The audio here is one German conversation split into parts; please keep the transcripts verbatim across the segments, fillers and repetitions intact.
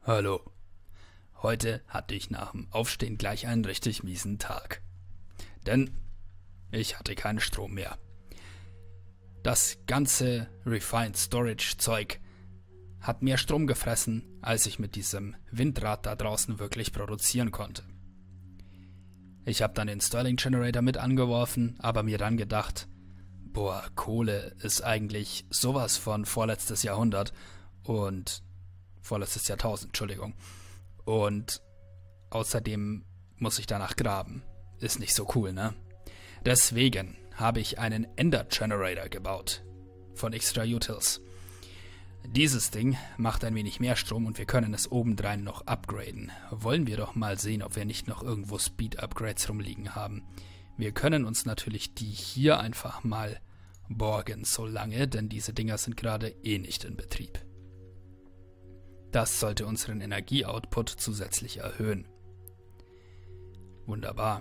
Hallo. Heute hatte ich nach dem Aufstehen gleich einen richtig miesen Tag. Denn ich hatte keinen Strom mehr. Das ganze Refined Storage Zeug hat mehr Strom gefressen, als ich mit diesem Windrad da draußen wirklich produzieren konnte. Ich habe dann den Stirling Generator mit angeworfen, aber mir dann gedacht, boah, Kohle ist eigentlich sowas von vorletztes Jahrhundert und vorletztes Jahrtausend, Entschuldigung. Und außerdem muss ich danach graben. Ist nicht so cool, ne? Deswegen habe ich einen Ender Generator gebaut von Extra Utils. Dieses Ding macht ein wenig mehr Strom und wir können es obendrein noch upgraden. Wollen wir doch mal sehen, ob wir nicht noch irgendwo Speed-Upgrades rumliegen haben. Wir können uns natürlich die hier einfach mal borgen so lange, denn diese Dinger sind gerade eh nicht in Betrieb. Das sollte unseren Energieoutput zusätzlich erhöhen. Wunderbar.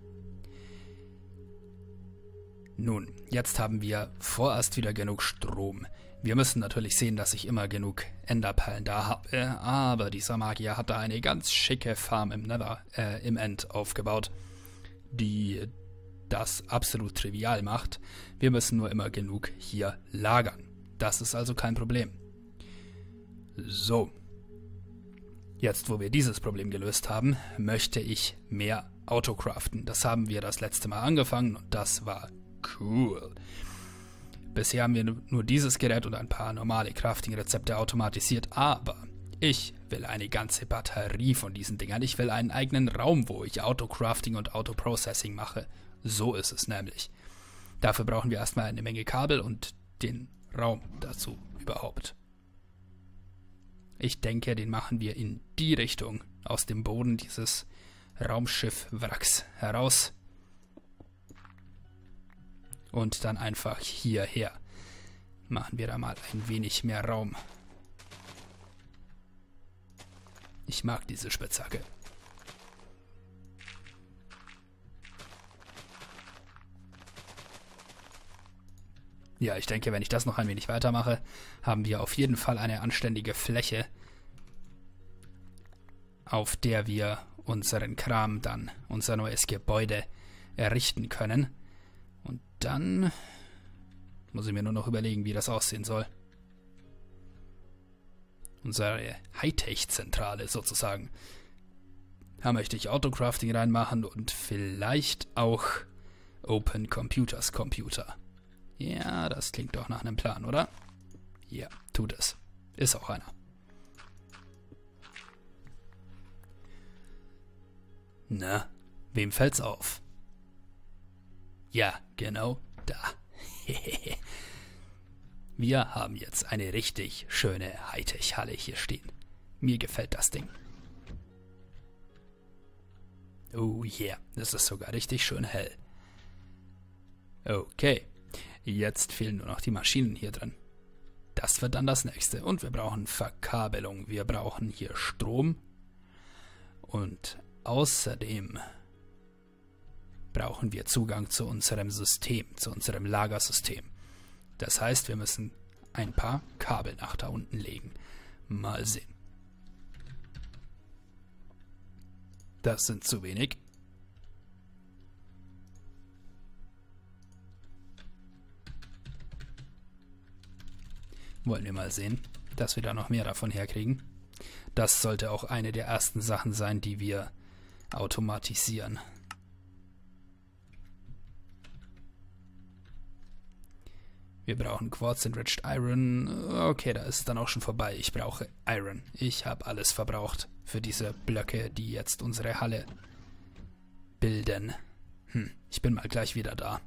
Nun, jetzt haben wir vorerst wieder genug Strom. Wir müssen natürlich sehen, dass ich immer genug Enderperlen da habe, aber dieser Magier hat da eine ganz schicke Farm im Nether, äh, im End aufgebaut, die das absolut trivial macht. Wir müssen nur immer genug hier lagern. Das ist also kein Problem. So. Jetzt, wo wir dieses Problem gelöst haben, möchte ich mehr Autocraften. Das haben wir das letzte Mal angefangen und das war cool. Bisher haben wir nur dieses Gerät und ein paar normale Crafting-Rezepte automatisiert, aber ich will eine ganze Batterie von diesen Dingern. Ich will einen eigenen Raum, wo ich Autocrafting und Autoprocessing mache. So ist es nämlich. Dafür brauchen wir erstmal eine Menge Kabel und den Raum dazu überhaupt. Ich denke, den machen wir in die Richtung, aus dem Boden dieses Raumschiff-Wracks heraus. Und dann einfach hierher. Machen wir da mal ein wenig mehr Raum. Ich mag diese Spitzhacke. Ja, ich denke, wenn ich das noch ein wenig weitermache, haben wir auf jeden Fall eine anständige Fläche, auf der wir unseren Kram dann, unser neues Gebäude errichten können. Und dann muss ich mir nur noch überlegen, wie das aussehen soll. Unsere Hightech-Zentrale sozusagen. Da möchte ich Autocrafting reinmachen und vielleicht auch Open Computers Computer. Ja, das klingt doch nach einem Plan, oder? Ja, tut es. Ist auch einer. Na, wem fällt's auf? Ja, genau da. Wir haben jetzt eine richtig schöne Hightech-Halle hier stehen. Mir gefällt das Ding. Oh yeah, das ist sogar richtig schön hell. Okay, jetzt fehlen nur noch die Maschinen hier drin. Das wird dann das nächste. Und wir brauchen Verkabelung. Wir brauchen hier Strom. Und außerdem brauchen wir Zugang zu unserem System, zu unserem Lagersystem. Das heißt, wir müssen ein paar Kabel nach da unten legen. Mal sehen. Das sind zu wenig. Wollen wir mal sehen, dass wir da noch mehr davon herkriegen. Das sollte auch eine der ersten Sachen sein, die wir automatisieren. Wir brauchen Quartz Enriched Iron. Okay, da ist es dann auch schon vorbei. Ich brauche Iron. Ich habe alles verbraucht für diese Blöcke, die jetzt unsere Halle bilden. Hm, ich bin mal gleich wieder da.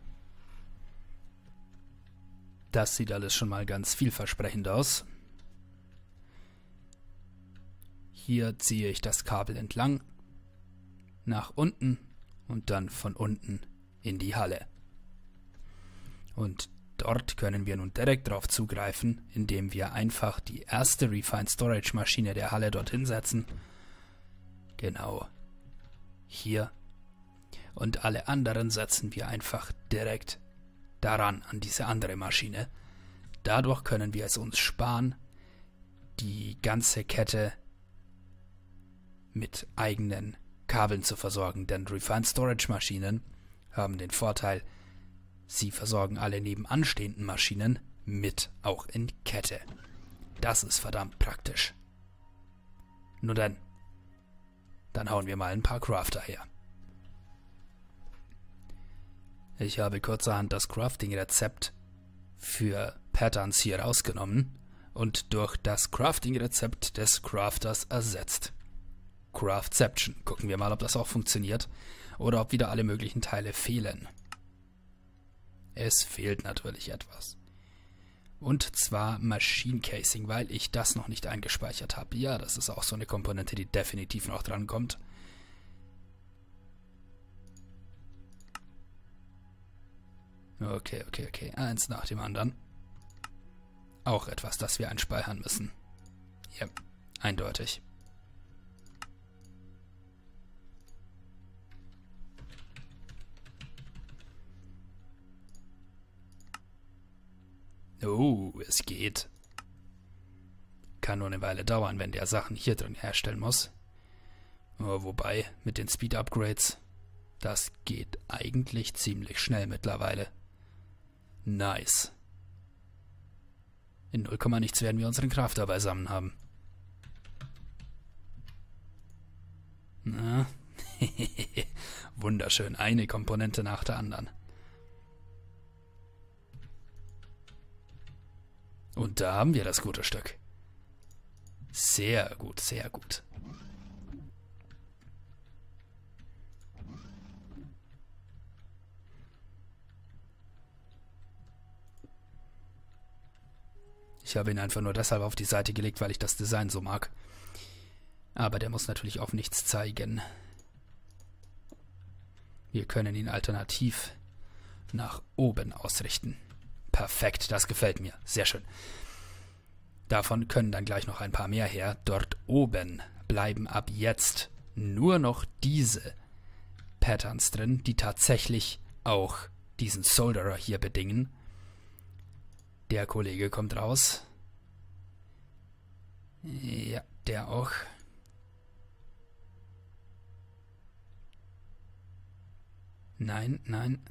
Das sieht alles schon mal ganz vielversprechend aus. Hier ziehe ich das Kabel entlang, nach unten und dann von unten in die Halle. Und dort können wir nun direkt darauf zugreifen, indem wir einfach die erste Refined Storage Maschine der Halle dorthin setzen. Genau hier. Und alle anderen setzen wir einfach direkt daran, an diese andere Maschine. Dadurch können wir es uns sparen, die ganze Kette mit eigenen Kabeln zu versorgen, denn Refined Storage Maschinen haben den Vorteil, sie versorgen alle nebenanstehenden Maschinen mit auch in Kette. Das ist verdammt praktisch. Nur dann, dann hauen wir mal ein paar Crafter her. Ich habe kurzerhand das Crafting-Rezept für Patterns hier rausgenommen und durch das Crafting-Rezept des Crafters ersetzt. Craftception. Gucken wir mal, ob das auch funktioniert oder ob wieder alle möglichen Teile fehlen. Es fehlt natürlich etwas. Und zwar Machine Casing, weil ich das noch nicht eingespeichert habe. Ja, das ist auch so eine Komponente, die definitiv noch dran kommt. Okay, okay, okay. Eins nach dem anderen. Auch etwas, das wir einspeichern müssen. Ja, eindeutig. Oh, es geht. Kann nur eine Weile dauern, wenn der Sachen hier drin herstellen muss. Oh, wobei, mit den Speed-Upgrades, das geht eigentlich ziemlich schnell mittlerweile. Nice. In null Komma nichts werden wir unseren Crafter beisammen haben. Na, wunderschön, eine Komponente nach der anderen. Und da haben wir das gute Stück. Sehr gut, sehr gut. Ich habe ihn einfach nur deshalb auf die Seite gelegt, weil ich das Design so mag. Aber der muss natürlich auch nichts zeigen. Wir können ihn alternativ nach oben ausrichten. Perfekt, das gefällt mir. Sehr schön. Davon können dann gleich noch ein paar mehr her. Dort oben bleiben ab jetzt nur noch diese Patterns drin, die tatsächlich auch diesen Solderer hier bedingen. Der Kollege kommt raus. Ja, der auch. Nein, nein.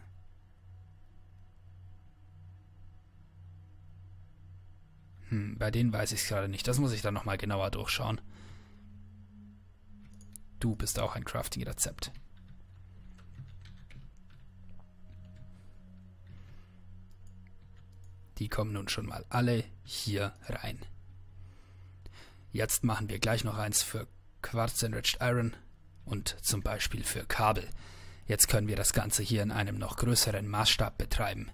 Hm, bei denen weiß ich es gerade nicht. Das muss ich dann nochmal genauer durchschauen. Du bist auch ein Crafting-Rezept. Die kommen nun schon mal alle hier rein. Jetzt machen wir gleich noch eins für Quartz Enriched Iron und zum Beispiel für Kabel. Jetzt können wir das Ganze hier in einem noch größeren Maßstab betreiben.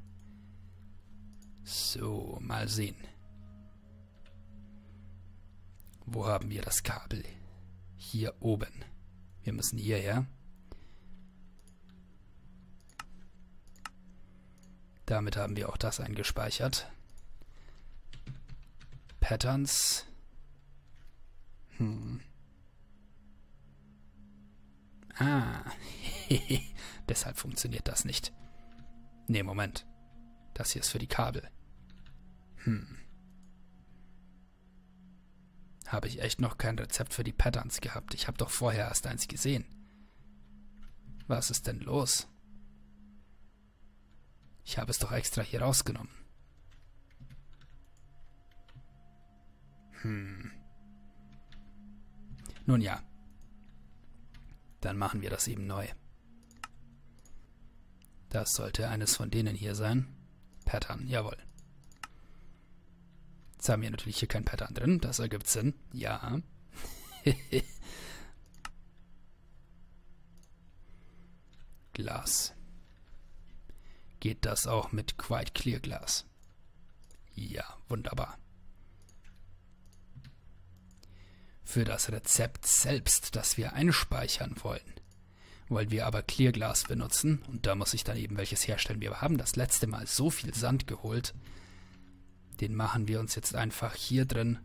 So, mal sehen. Wo haben wir das Kabel? Hier oben. Wir müssen hierher. Damit haben wir auch das eingespeichert. Patterns. Hm. Ah. Deshalb funktioniert das nicht. Ne, Moment. Das hier ist für die Kabel. Hm. Habe ich echt noch kein Rezept für die Patterns gehabt. Ich habe doch vorher erst eins gesehen. Was ist denn los? Ich habe es doch extra hier rausgenommen. Hm. Nun ja. Dann machen wir das eben neu. Das sollte eines von denen hier sein. Pattern, jawohl. Jetzt haben wir natürlich hier kein Pattern drin. Das ergibt Sinn. Ja. Glas. Geht das auch mit Quite Clear Glas? Ja, wunderbar. Für das Rezept selbst, das wir einspeichern wollen, wollen wir aber Clear Glas benutzen. Und da muss ich dann eben welches herstellen. Wir haben das letzte Mal so viel Sand geholt. Den machen wir uns jetzt einfach hier drin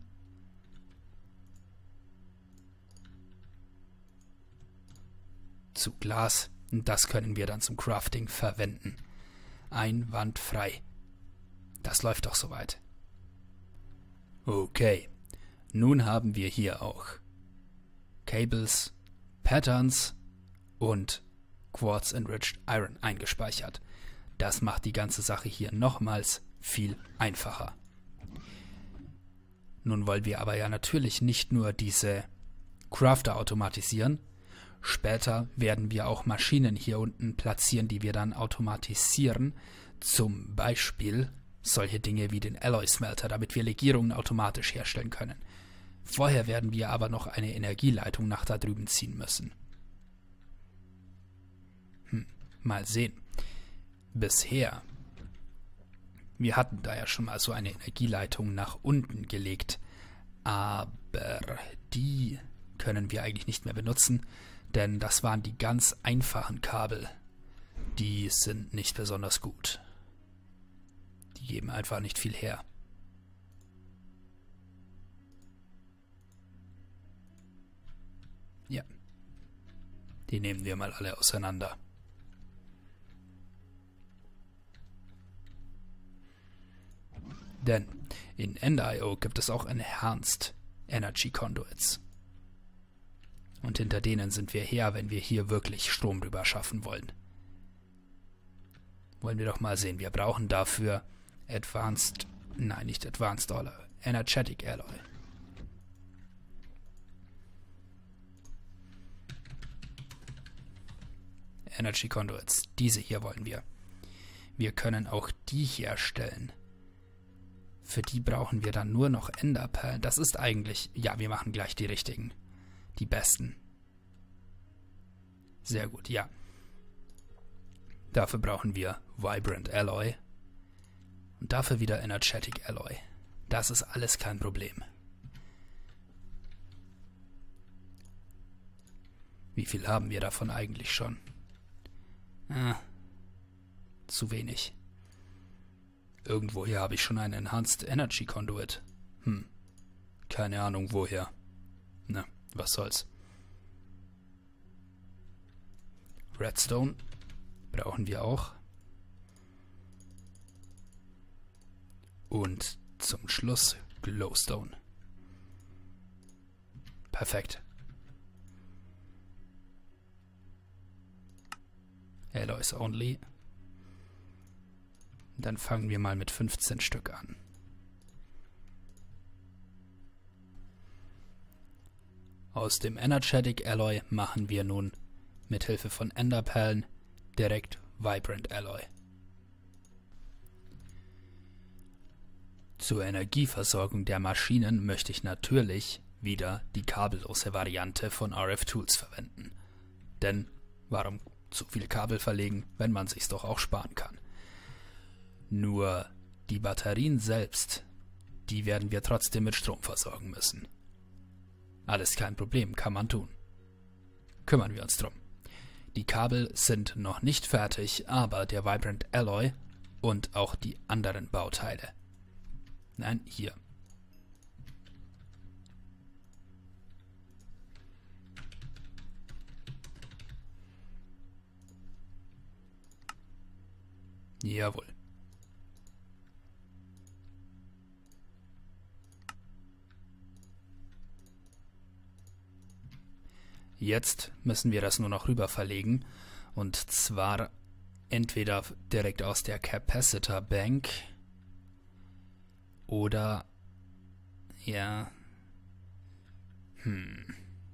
zu Glas. Und das können wir dann zum Crafting verwenden. Einwandfrei. Das läuft doch soweit. Okay. Nun haben wir hier auch Cables, Patterns und Quartz Enriched Iron eingespeichert. Das macht die ganze Sache hier nochmals viel einfacher. Nun wollen wir aber ja natürlich nicht nur diese Crafter automatisieren. Später werden wir auch Maschinen hier unten platzieren, die wir dann automatisieren. Zum Beispiel solche Dinge wie den Alloy Smelter, damit wir Legierungen automatisch herstellen können. Vorher werden wir aber noch eine Energieleitung nach da drüben ziehen müssen. Hm, mal sehen. Bisher, wir hatten da ja schon mal so eine Energieleitung nach unten gelegt, aber die können wir eigentlich nicht mehr benutzen, denn das waren die ganz einfachen Kabel. Die sind nicht besonders gut. Die geben einfach nicht viel her. Ja. Die nehmen wir mal alle auseinander. Denn in End Punkt I O gibt es auch Enhanced Energy Conduits. Und hinter denen sind wir her, wenn wir hier wirklich Strom rüber schaffen wollen. Wollen wir doch mal sehen. Wir brauchen dafür Advanced, nein, nicht Advanced Alloy, Energetic Alloy. Energy Conduits, diese hier wollen wir. Wir können auch die herstellen. Für die brauchen wir dann nur noch Enderperlen. Das ist eigentlich, ja, wir machen gleich die richtigen. Die besten. Sehr gut, ja. Dafür brauchen wir Vibrant Alloy. Und dafür wieder Energetic Alloy. Das ist alles kein Problem. Wie viel haben wir davon eigentlich schon? Ah, zu wenig. Irgendwo hier habe ich schon einen Enhanced Energy Conduit. Hm, keine Ahnung woher. Na, was soll's. Redstone brauchen wir auch. Und zum Schluss Glowstone. Perfekt. Alloys only. Dann fangen wir mal mit fünfzehn Stück an. Aus dem Energetic Alloy machen wir nun mit Hilfe von Enderperlen direkt Vibrant Alloy. Zur Energieversorgung der Maschinen möchte ich natürlich wieder die kabellose Variante von R F Tools verwenden. Denn warum zu viel Kabel verlegen, wenn man sich's doch auch sparen kann? Nur die Batterien selbst, die werden wir trotzdem mit Strom versorgen müssen. Alles kein Problem, kann man tun. Kümmern wir uns drum. Die Kabel sind noch nicht fertig, aber der Vibrant Alloy und auch die anderen Bauteile. Nein, hier. Jawohl. Jetzt müssen wir das nur noch rüber verlegen, und zwar entweder direkt aus der Capacitor Bank oder, ja, hm,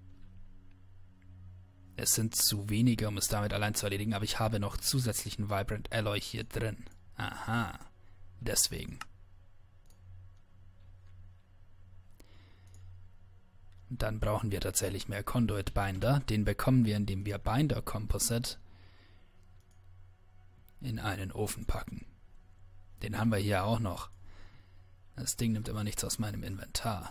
es sind zu wenige, um es damit allein zu erledigen, aber ich habe noch zusätzlichen Vibrant Alloy hier drin. Aha, deswegen. Und dann brauchen wir tatsächlich mehr Conduit Binder. Den bekommen wir, indem wir Binder Composite in einen Ofen packen. Den haben wir hier auch noch. Das Ding nimmt immer nichts aus meinem Inventar.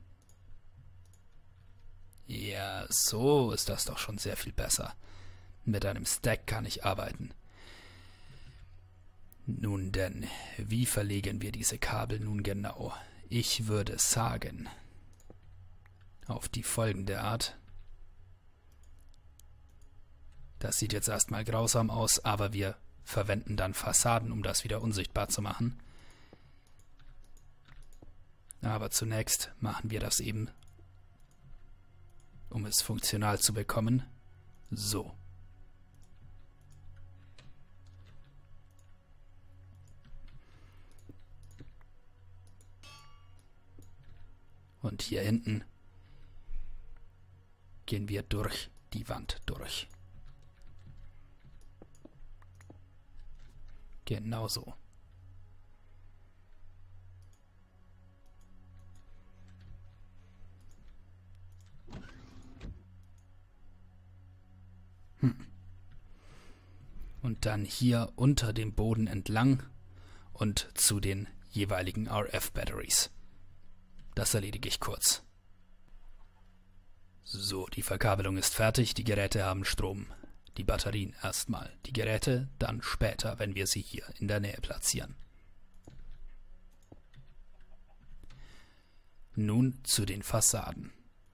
Ja, so ist das doch schon sehr viel besser. Mit einem Stack kann ich arbeiten. Nun denn, wie verlegen wir diese Kabel nun genau? Ich würde sagen, auf die folgende Art. Das sieht jetzt erstmal grausam aus, aber wir verwenden dann Fassaden, um das wieder unsichtbar zu machen. Aber zunächst machen wir das eben, um es funktional zu bekommen. So. Und hier hinten gehen wir durch die Wand durch. Genauso. Hm. Und dann hier unter dem Boden entlang und zu den jeweiligen R F-Batteries. Das erledige ich kurz. So, die Verkabelung ist fertig, die Geräte haben Strom. Die Batterien erstmal, die Geräte dann später, wenn wir sie hier in der Nähe platzieren. Nun zu den Fassaden.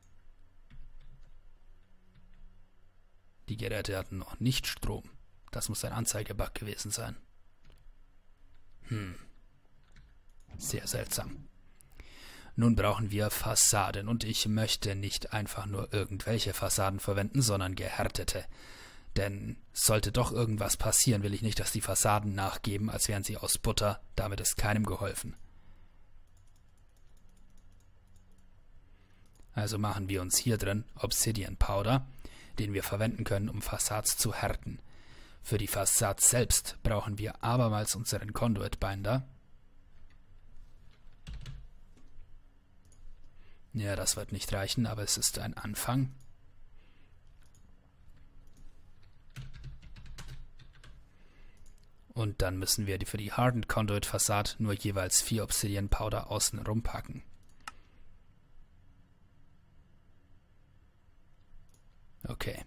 Die Geräte hatten noch nicht Strom. Das muss ein Anzeigebug gewesen sein. Hm. Sehr seltsam. Nun brauchen wir Fassaden und ich möchte nicht einfach nur irgendwelche Fassaden verwenden, sondern gehärtete. Denn sollte doch irgendwas passieren, will ich nicht, dass die Fassaden nachgeben, als wären sie aus Butter. Damit ist keinem geholfen. Also machen wir uns hier drin Obsidian Powder, den wir verwenden können, um Fassades zu härten. Für die Fassade selbst brauchen wir abermals unseren Conduit Binder. Ja, das wird nicht reichen, aber es ist ein Anfang. Und dann müssen wir für die Hardened Conduit Fassade nur jeweils vier Obsidian Powder außen rumpacken. Okay.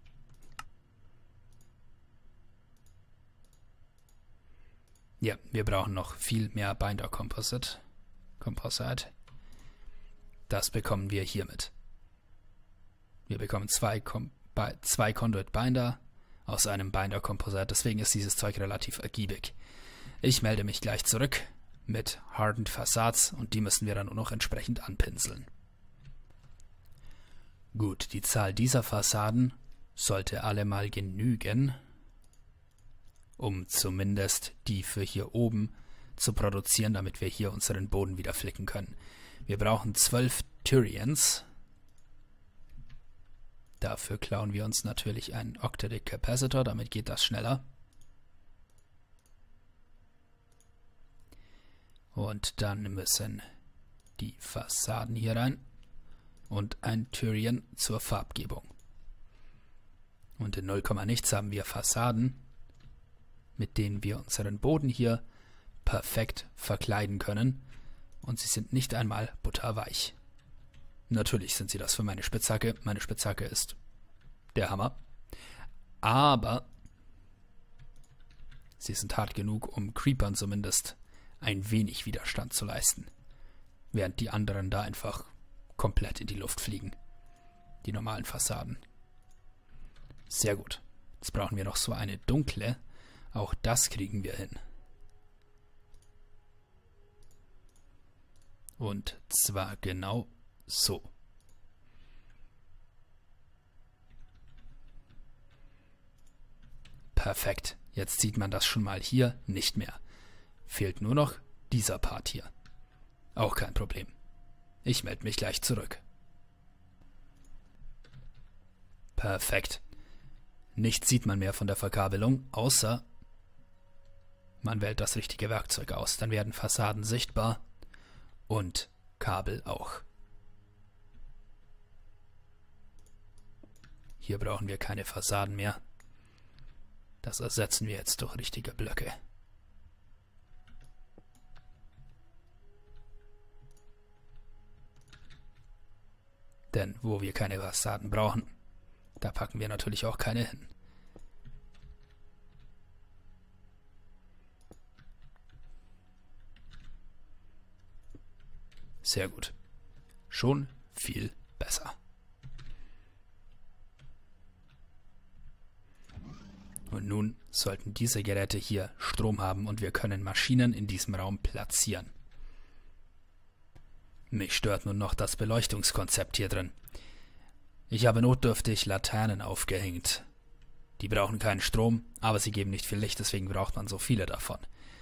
Ja, wir brauchen noch viel mehr Binder Composite. Composite. Das bekommen wir hiermit. Wir bekommen zwei, Com zwei Conduit Binder aus einem Binder Composite, deswegen ist dieses Zeug relativ ergiebig. Ich melde mich gleich zurück mit Hardened Facades und die müssen wir dann nur noch entsprechend anpinseln. Gut, die Zahl dieser Fassaden sollte allemal genügen, um zumindest die für hier oben zu produzieren, damit wir hier unseren Boden wieder flicken können. Wir brauchen zwölf Tyrians. Dafür klauen wir uns natürlich einen Octadic Capacitor, damit geht das schneller. Und dann müssen die Fassaden hier rein und ein Tyrian zur Farbgebung. Und in null, nichts haben wir Fassaden, mit denen wir unseren Boden hier perfekt verkleiden können. Und sie sind nicht einmal butterweich. Natürlich sind sie das für meine Spitzhacke. Meine Spitzhacke ist der Hammer. Aber sie sind hart genug, um Creepern zumindest ein wenig Widerstand zu leisten. Während die anderen da einfach komplett in die Luft fliegen. Die normalen Fassaden. Sehr gut. Jetzt brauchen wir noch so eine dunkle. Auch das kriegen wir hin. Und zwar genau so. Perfekt. Jetzt sieht man das schon mal hier nicht mehr. Fehlt nur noch dieser Part hier. Auch kein Problem. Ich melde mich gleich zurück. Perfekt. Nichts sieht man mehr von der Verkabelung, außer man wählt das richtige Werkzeug aus. Dann werden Fassaden sichtbar. Und Kabel auch. Hier brauchen wir keine Fassaden mehr. Das ersetzen wir jetzt durch richtige Blöcke. Denn wo wir keine Fassaden brauchen, da packen wir natürlich auch keine hin. Sehr gut. Schon viel besser. Und nun sollten diese Geräte hier Strom haben und wir können Maschinen in diesem Raum platzieren. Mich stört nun noch das Beleuchtungskonzept hier drin. Ich habe notdürftig Laternen aufgehängt. Die brauchen keinen Strom, aber sie geben nicht viel Licht, deswegen braucht man so viele davon.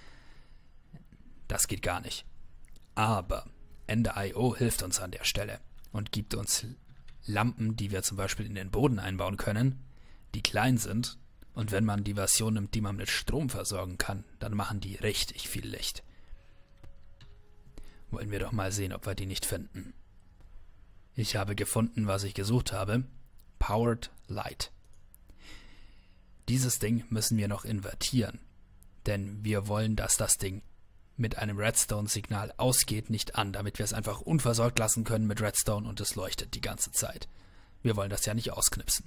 Das geht gar nicht. Aber Ender Punkt i o hilft uns an der Stelle und gibt uns Lampen, die wir zum Beispiel in den Boden einbauen können, die klein sind, und wenn man die Version nimmt, die man mit Strom versorgen kann, dann machen die richtig viel Licht. Wollen wir doch mal sehen, ob wir die nicht finden. Ich habe gefunden, was ich gesucht habe. Powered Light. Dieses Ding müssen wir noch invertieren, denn wir wollen, dass das Ding mit einem Redstone-Signal ausgeht, nicht an, damit wir es einfach unversorgt lassen können mit Redstone und es leuchtet die ganze Zeit. Wir wollen das ja nicht ausknipsen.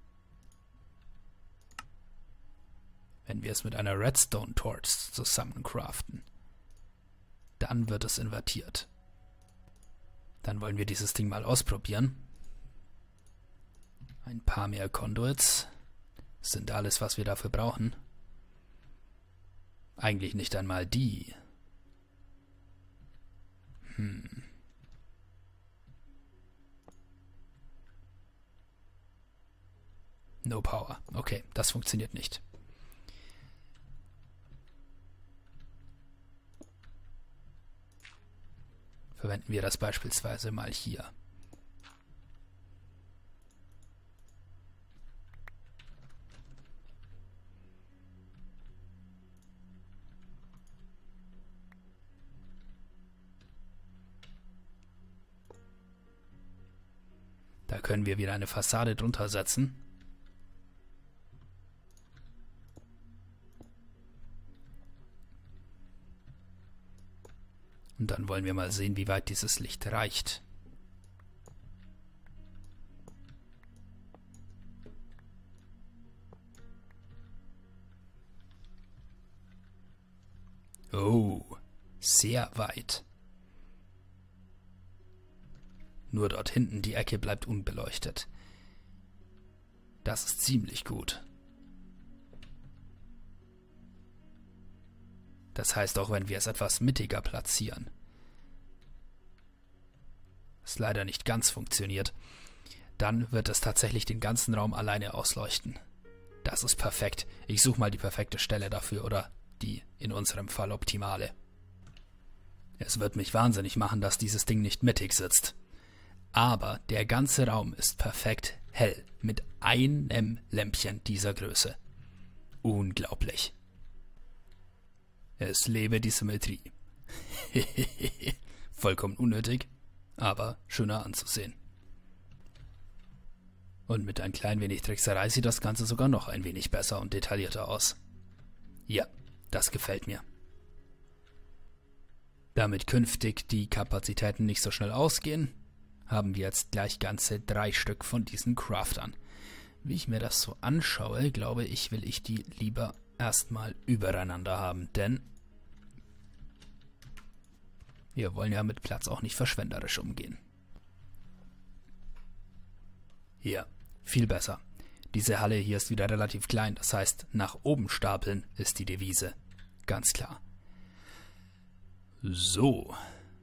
Wenn wir es mit einer Redstone-Torch zusammen craften, dann wird es invertiert. Dann wollen wir dieses Ding mal ausprobieren. Ein paar mehr Conduits sind alles, was wir dafür brauchen. Eigentlich nicht einmal die. Hm. No power. Okay, das funktioniert nicht. Verwenden wir das beispielsweise mal hier. Da können wir wieder eine Fassade drunter setzen. Und dann wollen wir mal sehen, wie weit dieses Licht reicht. Oh, sehr weit. Nur dort hinten die Ecke bleibt unbeleuchtet. Das ist ziemlich gut. Das heißt, auch wenn wir es etwas mittiger platzieren, was leider nicht ganz funktioniert, dann wird es tatsächlich den ganzen Raum alleine ausleuchten. Das ist perfekt. Ich suche mal die perfekte Stelle dafür oder die in unserem Fall optimale. Es wird mich wahnsinnig machen, dass dieses Ding nicht mittig sitzt. Aber der ganze Raum ist perfekt hell mit einem Lämpchen dieser Größe. Unglaublich. Es lebe die Symmetrie. Vollkommen unnötig, aber schöner anzusehen. Und mit ein klein wenig Trickserei sieht das Ganze sogar noch ein wenig besser und detaillierter aus. Ja, das gefällt mir. Damit künftig die Kapazitäten nicht so schnell ausgehen, haben wir jetzt gleich ganze drei Stück von diesen Craftern. Wie ich mir das so anschaue, glaube ich, will ich die lieber erstmal übereinander haben, denn wir wollen ja mit Platz auch nicht verschwenderisch umgehen. Hier, viel besser. Diese Halle hier ist wieder relativ klein, das heißt, nach oben stapeln ist die Devise. Ganz klar. So.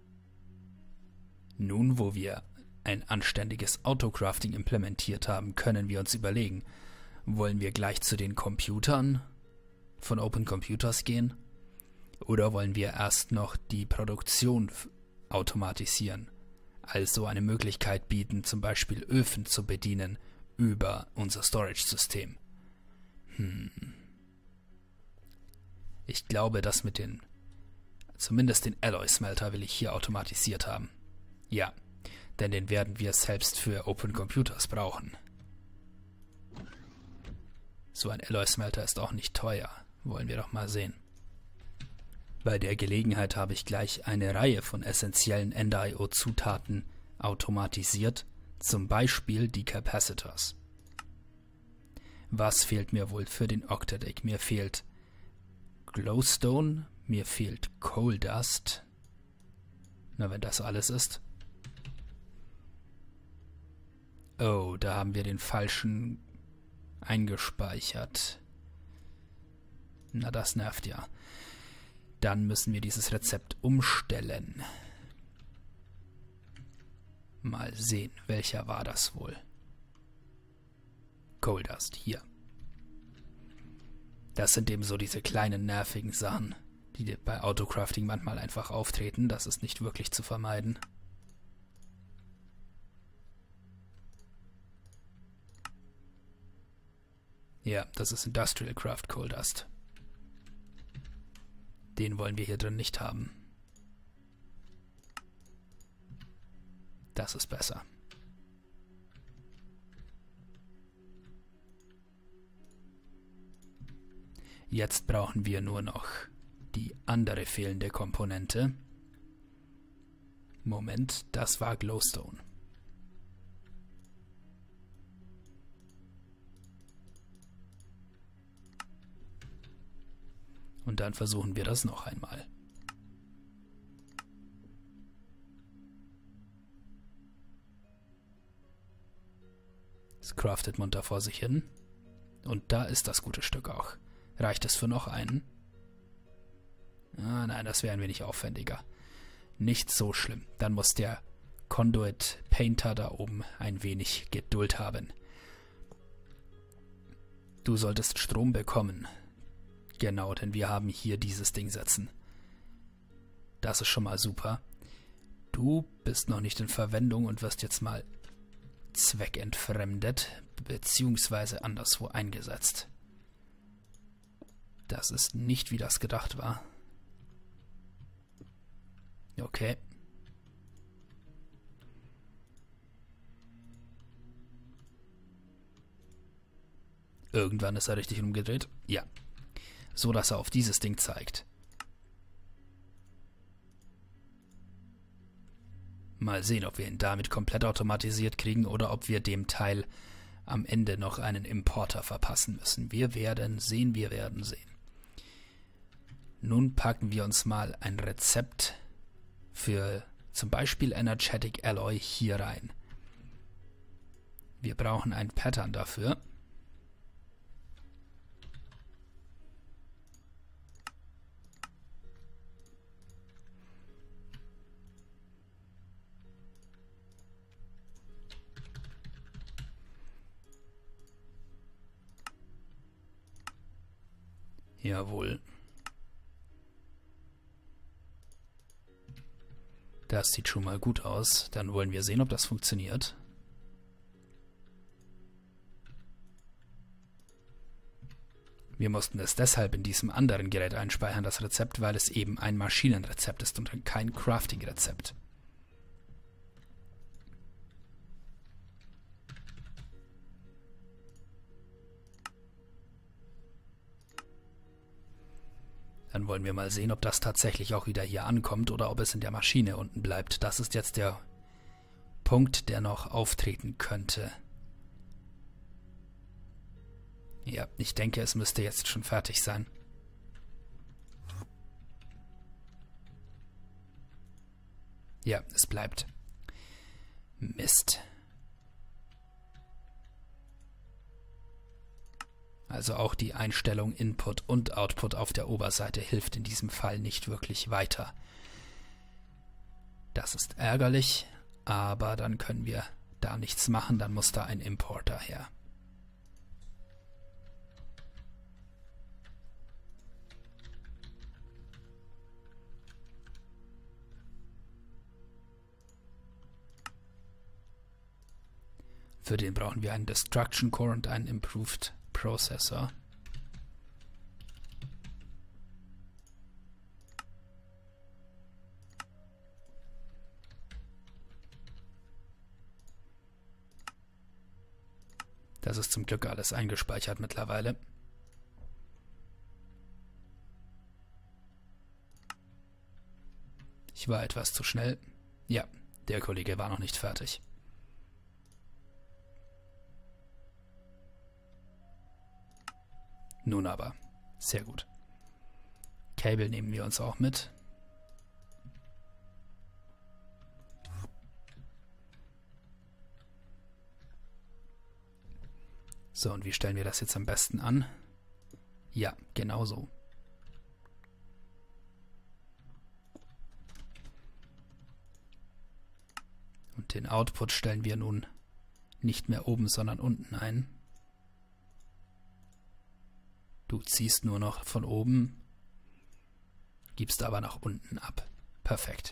Nun, wo wir ein anständiges Autocrafting implementiert haben, können wir uns überlegen, wollen wir gleich zu den Computern von Open Computers gehen? Oder wollen wir erst noch die Produktion automatisieren? Also eine Möglichkeit bieten, zum Beispiel Öfen zu bedienen über unser Storage-System. Hm. Ich glaube, dass mit den, zumindest den Alloy-Smelter will ich hier automatisiert haben. Ja, denn den werden wir selbst für Open Computers brauchen. So ein Alloy-Smelter ist auch nicht teuer. Wollen wir doch mal sehen. Bei der Gelegenheit habe ich gleich eine Reihe von essentiellen Ender Punkt i o-Zutaten automatisiert, zum Beispiel die Capacitors. Was fehlt mir wohl für den Octadic? Mir fehlt Glowstone, mir fehlt Coal Dust. Na, wenn das alles ist. Oh, da haben wir den falschen eingespeichert. Na, das nervt ja. Dann müssen wir dieses Rezept umstellen. Mal sehen, welcher war das wohl? Coal Dust, hier. Das sind eben so diese kleinen nervigen Sachen, die bei Autocrafting manchmal einfach auftreten. Das ist nicht wirklich zu vermeiden. Ja, das ist Industrial Craft Coal Dust. Den wollen wir hier drin nicht haben. Das ist besser. Jetzt brauchen wir nur noch die andere fehlende Komponente. Moment, das war Glowstone. Und dann versuchen wir das noch einmal. Es craftet munter vor sich hin. Und da ist das gute Stück auch. Reicht es für noch einen? Ah, nein, das wäre ein wenig aufwendiger. Nicht so schlimm. Dann muss der Conduit Painter da oben ein wenig Geduld haben. Du solltest Strom bekommen. Genau, denn wir haben hier dieses Ding sitzen. Das ist schon mal super. Du bist noch nicht in Verwendung und wirst jetzt mal zweckentfremdet, beziehungsweise anderswo eingesetzt. Das ist nicht, wie das gedacht war. Okay. Irgendwann ist er richtig umgedreht. Ja. So, dass er auf dieses Ding zeigt. Mal sehen, ob wir ihn damit komplett automatisiert kriegen oder ob wir dem Teil am Ende noch einen Importer verpassen müssen. Wir werden sehen, wir werden sehen. Nun packen wir uns mal ein Rezept für zum Beispiel Energetic Alloy hier rein. Wir brauchen ein Pattern dafür. Jawohl. Das sieht schon mal gut aus. Dann wollen wir sehen, ob das funktioniert. Wir mussten es deshalb in diesem anderen Gerät einspeichern, das Rezept, weil es eben ein Maschinenrezept ist und kein Crafting-Rezept. Dann wollen wir mal sehen, ob das tatsächlich auch wieder hier ankommt oder ob es in der Maschine unten bleibt. Das ist jetzt der Punkt, der noch auftreten könnte. Ja, ich denke, es müsste jetzt schon fertig sein. Ja, es bleibt. Mist. Also auch die Einstellung Input und Output auf der Oberseite hilft in diesem Fall nicht wirklich weiter. Das ist ärgerlich, aber dann können wir da nichts machen, dann muss da ein Importer her. Für den brauchen wir einen Destruction Core und einen Improved Processor. Das ist zum Glück alles eingespeichert mittlerweile. Ich war etwas zu schnell. Ja, der Kollege war noch nicht fertig. Nun aber, sehr gut. Cable nehmen wir uns auch mit. So, und wie stellen wir das jetzt am besten an? Ja, genau so. Und den Output stellen wir nun nicht mehr oben, sondern unten ein. Du ziehst nur noch von oben, gibst aber nach unten ab. Perfekt.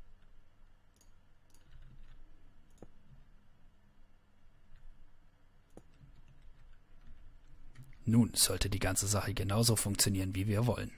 Nun sollte die ganze Sache genauso funktionieren, wie wir wollen.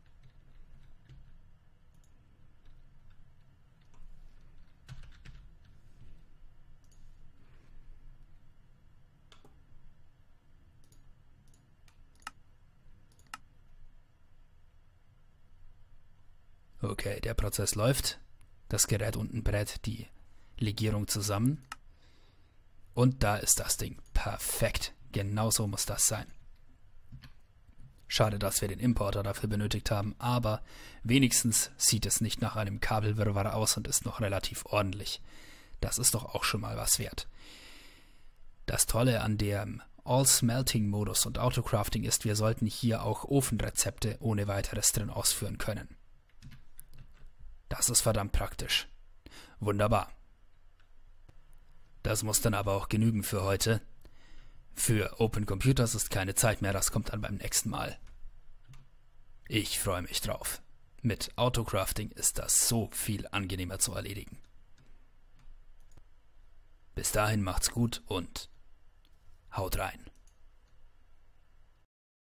Okay, der Prozess läuft. Das Gerät unten brät die Legierung zusammen. Und da ist das Ding. Perfekt. Genauso muss das sein. Schade, dass wir den Importer dafür benötigt haben, aber wenigstens sieht es nicht nach einem Kabelwirrwarr aus und ist noch relativ ordentlich. Das ist doch auch schon mal was wert. Das Tolle an dem All-Smelting-Modus und Autocrafting ist, wir sollten hier auch Ofenrezepte ohne weiteres drin ausführen können. Das ist verdammt praktisch. Wunderbar. Das muss dann aber auch genügen für heute. Für Open Computers ist keine Zeit mehr, das kommt dann beim nächsten Mal. Ich freue mich drauf. Mit Autocrafting ist das so viel angenehmer zu erledigen. Bis dahin macht's gut und haut rein.